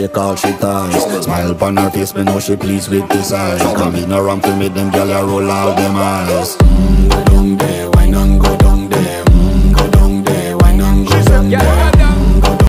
Take all she ties. Smile upon her face, me know she pleased with this eyes. Come in around to meet them, girl, I roll out them eyes.